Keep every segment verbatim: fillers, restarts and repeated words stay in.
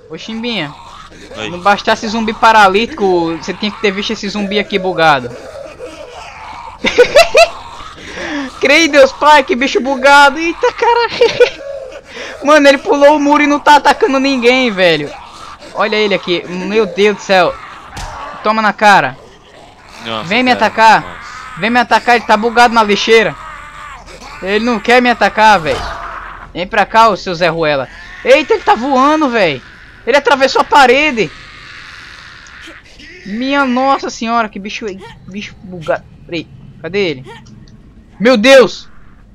Ô Chimbinha, Oi. não bastasse zumbi paralítico, você tinha que ter visto esse zumbi aqui bugado. Creio em Deus, pai, que bicho bugado. Eita, cara. Mano, ele pulou o muro e não tá atacando ninguém, velho. Olha ele aqui. Meu Deus do céu. Toma na cara. Nossa, Vem me cara, atacar. nossa. Vem me atacar, ele tá bugado na lixeira. Ele não quer me atacar, velho. Vem pra cá, ô seu Zé Ruela. Eita, ele tá voando, velho. Ele atravessou a parede. Minha nossa senhora, que bicho, bicho bugado. Peraí, cadê ele? Meu Deus!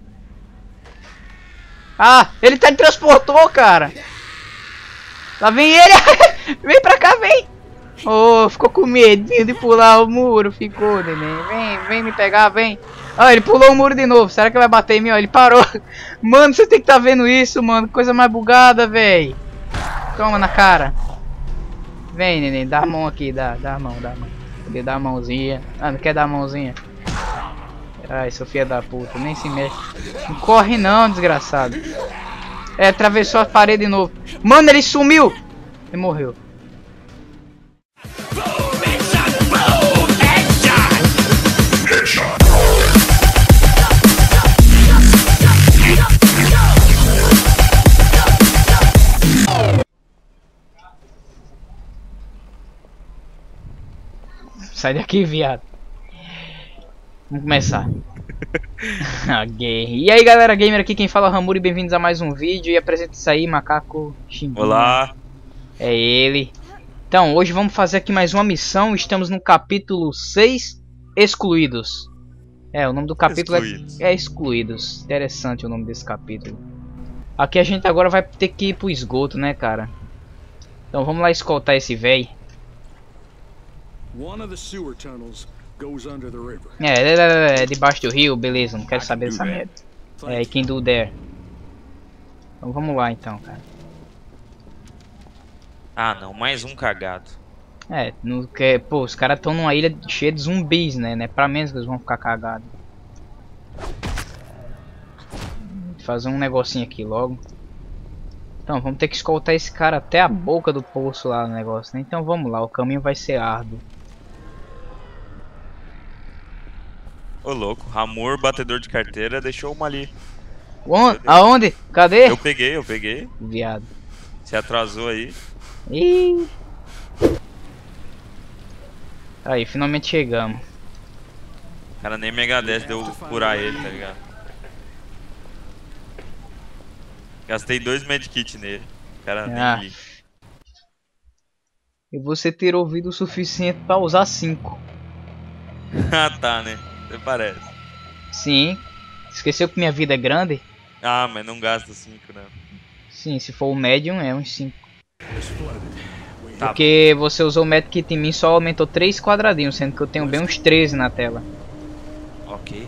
Ah, ele tá transportou, cara. Lá vem ele. Vem pra cá, vem. Oh, ficou com medinho de pular o muro. Ficou, neném. Vem, vem me pegar, vem. Ah, ele pulou o muro de novo. Será que vai bater em mim? Ó, ele parou. Mano, você tem que tá vendo isso, mano. Coisa mais bugada, velho. Toma na cara. Vem, neném. Dá a mão aqui. Dá, dá a mão, dá a mão. Poder dar a mãozinha. Ah, não quer dar a mãozinha? Ai, Sofia da puta. Nem se mexe. Não corre não, desgraçado. É, atravessou a parede de novo. Mano, ele sumiu. Ele morreu. Sai daqui, viado. Vamos começar. A guerra. E aí, galera gamer, aqui quem fala é o Ramuro e bem-vindos a mais um vídeo. E apresenta-se aí, macaco Chimbinha. Olá. É ele. Então, hoje vamos fazer aqui mais uma missão. Estamos no capítulo seis, Excluídos. É, o nome do capítulo Excluídos. É, é Excluídos. Interessante o nome desse capítulo. Aqui a gente agora vai ter que ir pro esgoto, né, cara? Então vamos lá escoltar esse véi. One of the sewer tunnels goes under the river. É, é, é, é debaixo do rio, beleza, não quero saber dessa merda. É, quem do there. Então vamos lá então, cara. Ah, não, mais um cagado. É, no que, pô, os caras estão numa ilha cheia de zumbis, né? Não é pra menos que eles vão ficar cagados. Vou fazer um negocinho aqui logo. Então, vamos ter que escoltar esse cara até a boca do poço lá no negócio, né? Então vamos lá, o caminho vai ser árduo. Ô louco, Ramur, batedor de carteira, deixou uma ali. Onde? Aonde? Cadê? Eu peguei, eu peguei. Viado. Se atrasou aí. Ih. Aí, finalmente chegamos. O cara nem me agradece de eu curar ele, tá ligado? Gastei dois medkits nele. O cara Ah. nem liga. E você ter ouvido o suficiente pra usar cinco. Ah, tá, né? Você parece. Sim. Esqueceu que minha vida é grande? Ah, mas não gasta cinco, não. Sim, se for o médium é uns cinco. Tá. Porque você usou o medkit em mim só aumentou três quadradinhos, sendo que eu tenho bem uns treze na tela. Ok.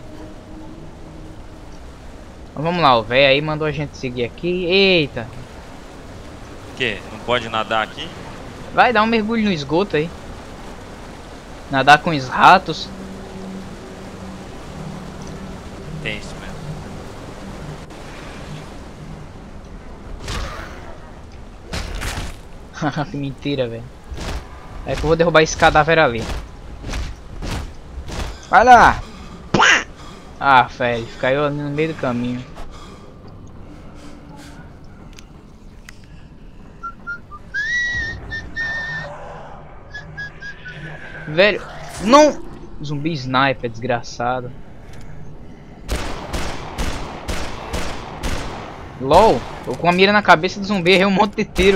Então, vamos lá, o velho aí mandou a gente seguir aqui. Eita. O quê? Não pode nadar aqui? Vai dar um mergulho no esgoto aí. Nadar com os ratos. Tem isso mesmo. Que mentira, velho. É que eu vou derrubar esse cadáver ali. Vai lá. Ah, velho, caiu ali no meio do caminho. Velho, não! Zumbi sniper, desgraçado. LOL, tô com a mira na cabeça do zumbi, errei um monte de tiro.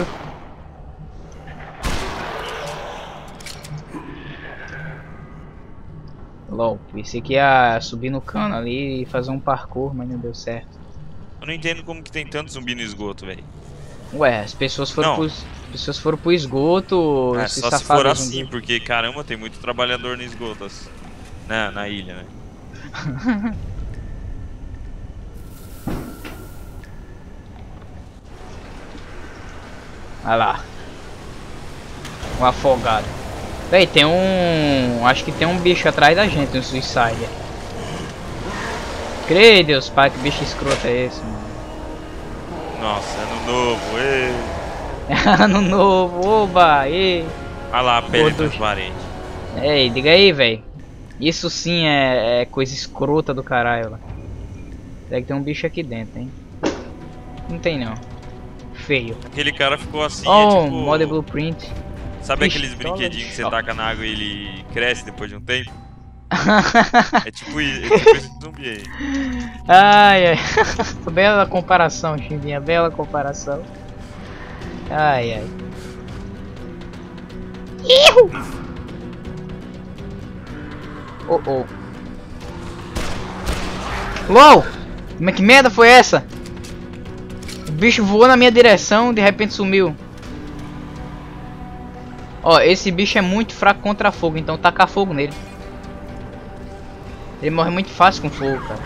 LOL, pensei que ia subir no cano ali e fazer um parkour, mas não deu certo. Eu não entendo como que tem tanto zumbi no esgoto, velho. Ué, as pessoas foram, Não. pro, as pessoas foram pro esgoto. É, se só se safaram for do zumbi. assim, porque caramba, tem muito trabalhador no esgoto, assim, na, na ilha, né? Olha lá. Um afogado. Véi, tem um... Acho que tem um bicho atrás da gente, um suicide. Creio, Deus pai, que bicho escroto é esse, mano. Nossa, ano novo, ê. Ano novo, oba, e. Olha lá a pele Gordo. transparente. Ei, diga aí, velho. Isso sim é, é coisa escrota do caralho lá. Deve ter um bicho aqui dentro, hein? Não tem não. Feio. Aquele cara ficou assim, Oh, é tipo... Model Blueprint. Sabe Ixi, aqueles tola brinquedinhos de que você choque. taca na água e ele cresce depois de um tempo? É tipo, i- é tipo esse zumbi aí. Ai, ai. Bela comparação, Chimbinha. Bela comparação. Ai, ai. Ihu! Oh, oh. LOL! Mas que merda foi essa? O bicho voou na minha direção, de repente sumiu. Ó, esse bicho é muito fraco contra fogo, então taca fogo nele. Ele morre muito fácil com fogo, cara.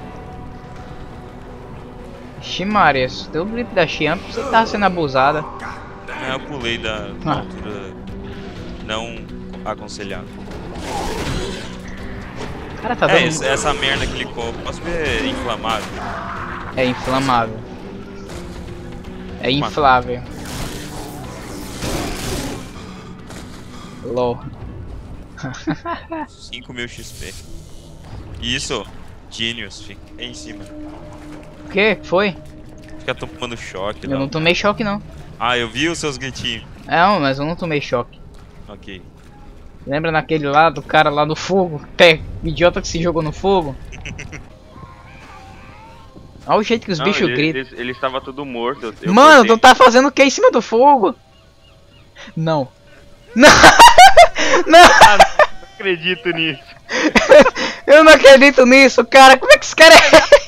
Ximaria, se deu o grip da Xiamp, você tava sendo abusada. É, eu pulei da, da Ah. altura não aconselhada. Cara, tá dando... É, esse- essa merda que ele come, posso ver inflamável. É inflamável. É inflável. LOL. cinco mil X P. Isso, Genius, fica aí em cima. O que foi? Fica tomando choque Eu lá. não tomei choque não. Ah, eu vi os seus gritinhos. Não, mas eu não tomei choque. Ok. Lembra naquele lá do cara lá no fogo? Até idiota que se jogou no fogo? Olha o jeito que os Não, bichos ele, gritam. ele, ele estava tudo morto. eu- eu Mano, cortei. tu tá fazendo o que em cima do fogo? Não. Não! Não! Ah, não acredito nisso. Eu não acredito nisso, cara. Como é que esse cara é?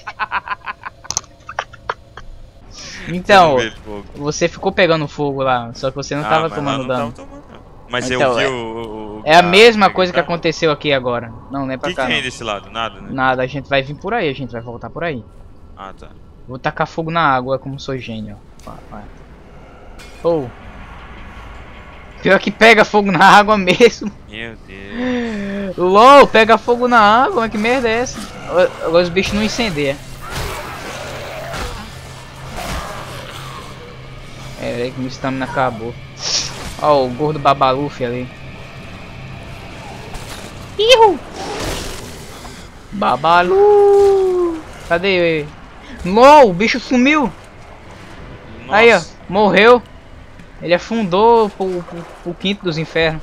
Então, Você não vê fogo. você ficou pegando fogo lá, só que você não Ah, tava mas lá tomando não dano. tava tomando, não. Mas Então, eu vi é- o, o- o É a cara mesma pegar- coisa que aconteceu aqui agora. Não, não é O pra que, que cá. tem Não. desse lado? Nada, né? Nada, a gente vai vir por aí, a gente vai voltar por aí. Ah, tá. Vou tacar fogo na água como sou gênio. Vai, vai. Oh. Pior que pega fogo na água mesmo. Meu Deus. LOL, pega fogo na água, mas que merda é essa? Agora os bichos não incendeiam. É, peraí que minha stamina acabou. Ó, o gordo Babaluf ali. Ihu! Babalu! Cadê ele? LOL, o bicho sumiu! Nossa. Aí, ó, morreu. Ele afundou pro, pro, pro quinto dos infernos.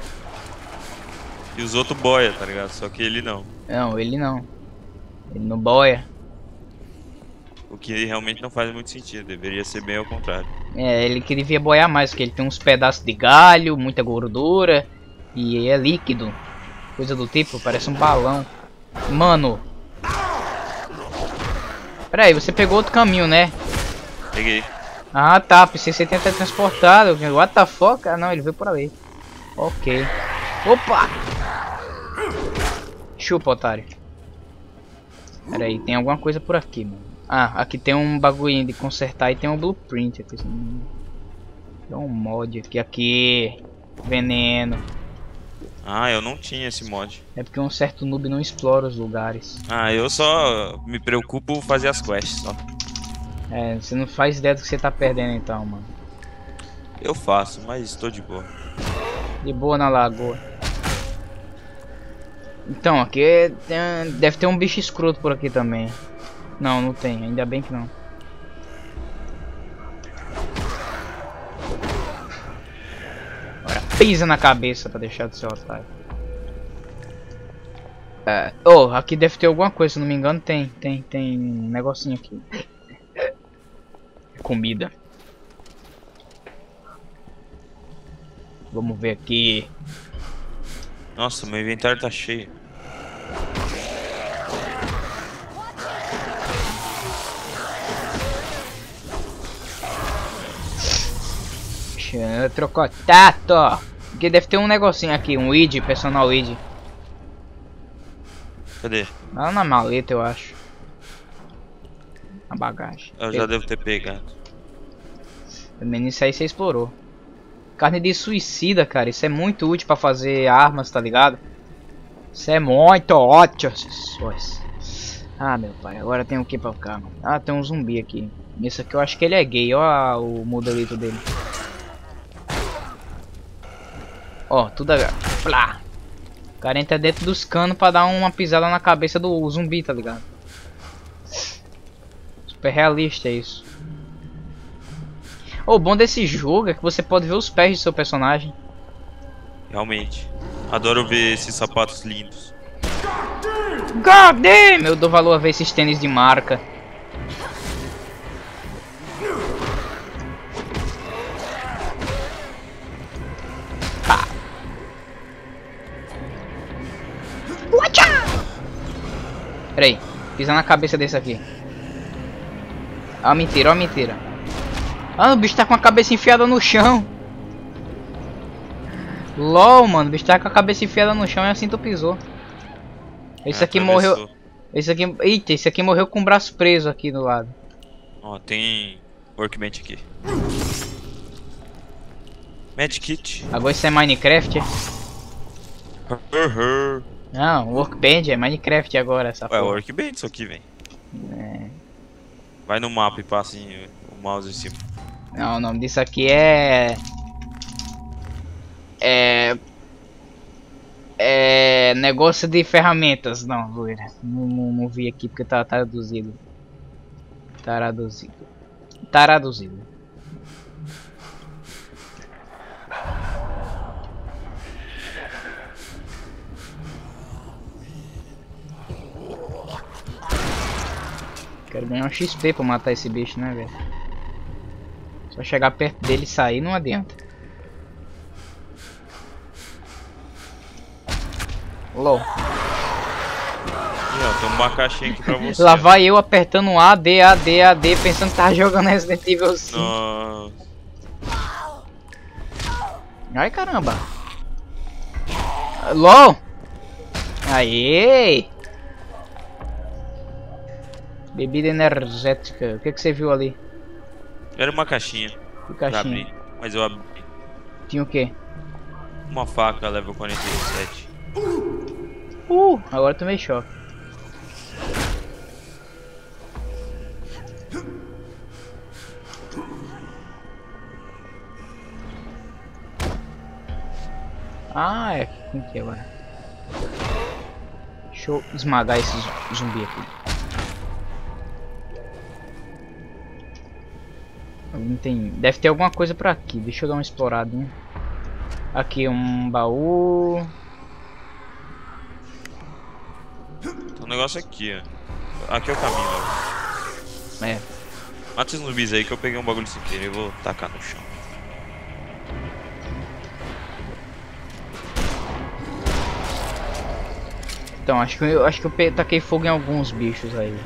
E os outros boia, tá ligado? Só que ele não. Não, ele não. Ele não boia. O que realmente não faz muito sentido. Deveria ser bem ao contrário. É, ele que devia boiar mais, porque ele tem uns pedaços de galho, muita gordura. E é líquido. Coisa do tipo, parece um balão. Mano. Pera aí, você pegou outro caminho, né? Peguei. Ah tá, pensei que você tinha transportado. What the fuck? Ah não, ele veio por ali. Ok. Opa! Chupa, otário. Pera aí, tem alguma coisa por aqui, mano. Ah, aqui tem um bagulho de consertar e tem um blueprint aqui. Tem um mod aqui, aqui. Veneno. Ah, eu não tinha esse mod. É porque um certo noob não explora os lugares. Ah, eu só me preocupo fazer as quests, só. É, você não faz ideia do que você tá perdendo então, mano. Eu faço, mas estou de boa. De boa na lagoa. Então, aqui é- tem- deve ter um bicho escroto por aqui também. Não, não tem, ainda bem que não. Agora pisa na cabeça pra deixar de ser otário. É, oh, aqui deve ter alguma coisa, se não me engano tem, tem, tem um negocinho aqui. Comida. Vamos ver aqui. Nossa, meu inventário tá cheio. Trocotato. Aqui deve ter um negocinho aqui, um I D, personal I D. Cadê? Lá na maleta, eu acho. Na bagagem. Eu já devo ter pegado. Também nisso aí você explorou. Carne de suicida, cara. Isso é muito útil pra fazer armas, tá ligado? Isso é muito ótimo. Ah, meu pai. Agora tem o que pra ficar, mano? Ah, tem um zumbi aqui. Isso aqui eu acho que ele é gay. Olha o modelito dele. Ó, tudo agora. Plá. O cara entra dentro dos canos pra dar uma pisada na cabeça do zumbi, tá ligado? Super realista isso. O bom desse jogo é que você pode ver os pés do seu personagem. Realmente. Adoro ver esses sapatos lindos. God damn! Eu dou valor a ver esses tênis de marca. Pá. Pera aí, pisa na cabeça desse aqui. Ó, mentira, ó, mentira. Ah, o bicho tá com a cabeça enfiada no chão. LOL, mano, o bicho tá com a cabeça enfiada no chão e assim tu pisou. Esse É, aqui atravessou. morreu. Esse aqui. Eita, esse aqui morreu com o braço preso aqui do lado. Ó, tem workbench aqui. Medkit. Agora isso é Minecraft? É? Uhum. Não, Workbench é Minecraft agora, essa Ué, porra. workbench isso aqui, vem. É. Vai no mapa e passa assim, o mouse em cima. Não, o nome disso aqui é. É. É. Negócio de ferramentas. Não, zoeira. Não, não, não vi aqui porque tá traduzido. Traduzido. Traduzido. Quero ganhar um X P pra matar esse bicho, né, velho? Só chegar perto dele e sair não adianta. LOL. E ó, tem uma caixinha aqui pra você. Lá ó. vai eu apertando A, D, A, D, A, D, pensando que tava jogando Resident Evil cinco. Nossa. Ai, caramba. LOL. Aê. Bebida energética. O que que você viu ali? Era uma caixinha. Que Pra caixinha? abrir, mas eu abri. Tinha o quê? Uma faca level quarenta e sete. Uh, agora eu tomei choque. Ah, é. Quem que é agora? Deixa eu esmagar esse zumbi aqui. Não tem... Deve ter alguma coisa por aqui. Deixa eu dar uma exploradinha. Aqui um baú. Tem um negócio aqui, ó. Aqui é o caminho, ó. É. Mata esses zumbis aí que eu peguei um bagulho sem querer e vou tacar no chão. Então, acho que eu acho que eu pe- taquei fogo em alguns bichos aí.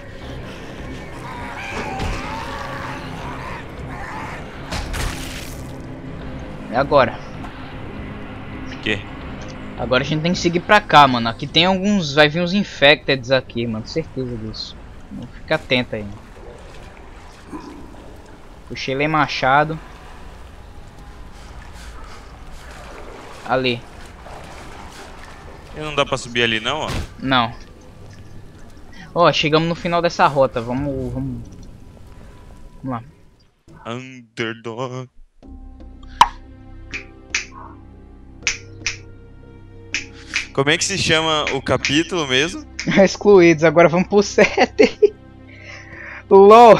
E agora? O quê? Agora a gente tem que seguir pra cá, mano. Aqui tem alguns... Vai vir uns infected aqui, mano. Certeza disso. Fica atento aí. Puxei ele machado. Ali. E não dá pra subir ali não, ó. Não. Ó, chegamos no final dessa rota. Vamos... Vamos, vamos lá. Underdog. Como é que se chama o capítulo mesmo? Excluídos. Agora vamos pro sete. LOL.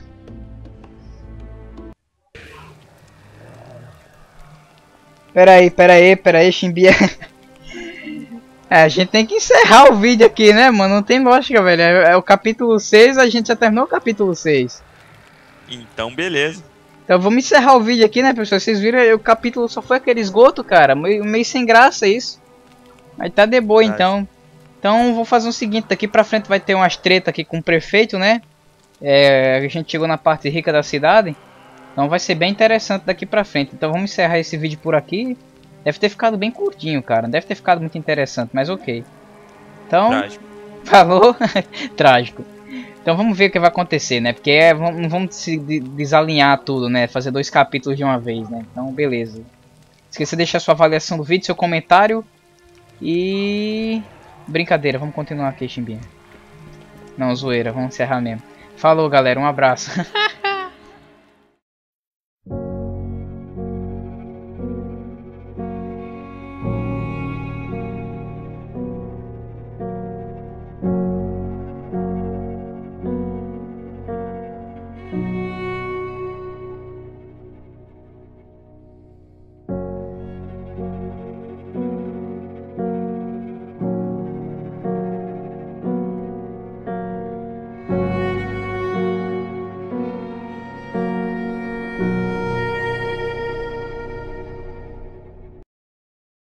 Pera aí, pera aí, pera aí, Chimbia. É, a gente tem que encerrar o vídeo aqui, né, mano? Não tem lógica, velho. É, é o capítulo seis, a gente já terminou o capítulo seis. Então, beleza. Então vamos encerrar o vídeo aqui, né, pessoal? Vocês viram, o capítulo só foi aquele esgoto, cara. Meio, meio sem graça isso. Mas tá de boa, então. Então vou fazer o seguinte, daqui pra frente vai ter umas treta aqui com o prefeito, né? É, a gente chegou na parte rica da cidade. Então vai ser bem interessante daqui pra frente. Então vamos encerrar esse vídeo por aqui. Deve ter ficado bem curtinho, cara. Deve ter ficado muito interessante, mas ok. Então, Trágico. falou. Trágico. Então vamos ver o que vai acontecer, né? Porque é, vamos, não vamos se de- desalinhar tudo, né? Fazer dois capítulos de uma vez, né? Então, beleza. Esqueça de deixar sua avaliação do vídeo, seu comentário. E... Brincadeira, vamos continuar aqui, Chimbinha. Não, zoeira, vamos encerrar mesmo. Falou, galera. Um abraço.